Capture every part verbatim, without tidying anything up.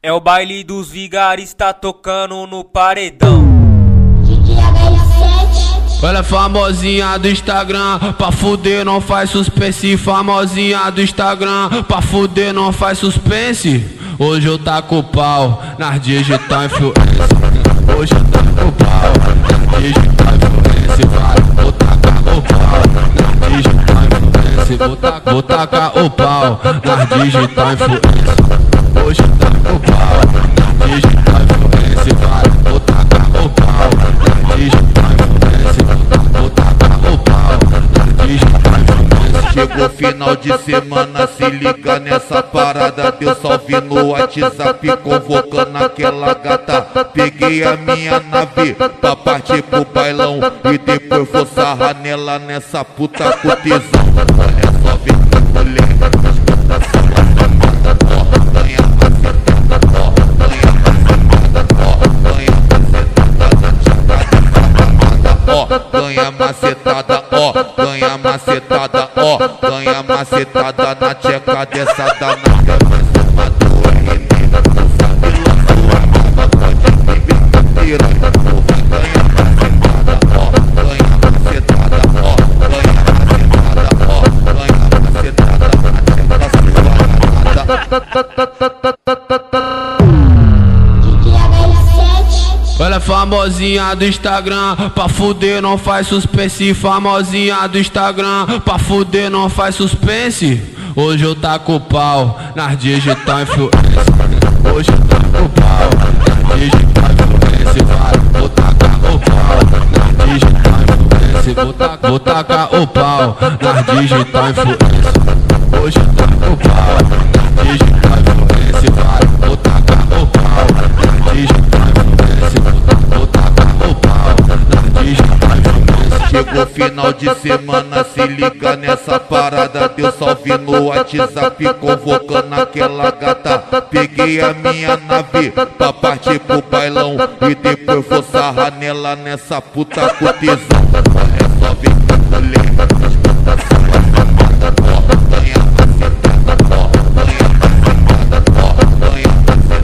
É o baile dos vigaristas tocando no paredão. Ela é famosinha do Instagram, pra fuder não faz suspense. Famosinha do Instagram, pra fuder não faz suspense. Hoje eu taco o pau nas digital influência. Hoje eu taco o pau nas digital influência. Vai, vou tacar o pau nas digital influência. Vou tacar, vou tacar o pau nas digital influência. Hoje eu taco o pau nas digital influência. Vai, vou tacar o pau nas digital influência. Vou tacar o pau nas digital influência. Chegou final de semana, se liga nessa parada. Deu salve no WhatsApp, convocando aquela gata. Peguei a minha nave pra partir pro bailão e depois vou sarrar nela nessa puta com tesão. Olha só, vem mulher, escuta essa mamada, ó, ganha macetada, ó, ganha macetada, ó, ganha macetada, ó, ganha macetada, ó, ganha macetada na tcheca dessa danada. Mais uma do R D, não sabe lançou a mama, pode me piranha. Ganha macetada, ó, ganha macetada, ó, ganha macetada, ó, ganha macetada na tcheca sua. Ela é famosinha do Instagram, pra fuder não faz suspense. Famosinha do Instagram, pra fuder não faz suspense. Hoje eu taco o pau nas digital influência. Hoje eu taco o pau nas digital influência. Vai, vou tacar o pau nas digital influência. Vou tacar, vou tacar o pau nas digital influência. Hoje eu taco o pau nas digital influência. Vai, vou tacar o pau nas digital influência. Chegou final de semana, se liga nessa parada. Deu salve no WhatsApp, convocando aquela gata. Peguei a minha nave pra partir pro bailão e depois vou sarrar nela nessa puta com tesão. Olha só, vem mulher, escuta essa mamada, ó, ganha macetada, ó, ganha macetada, ó, ganha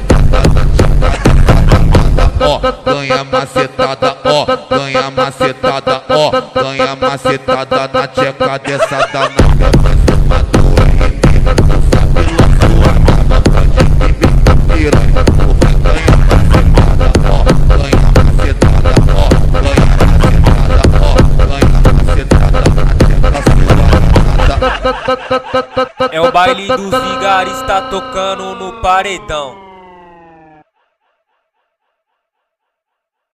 macetada, ó, ganha macetada, ó, ganha macetada, ó, ganha macetada na tcheca dessa danada. Mais uma do R D, não sabe lançou a mama, pode me piranha. Ganha macetada, ó, ganha macetada, ó, ganha macetada, ó, ganha macetada na tcheca sua. É o baile dos vigaristas tocando no paredão.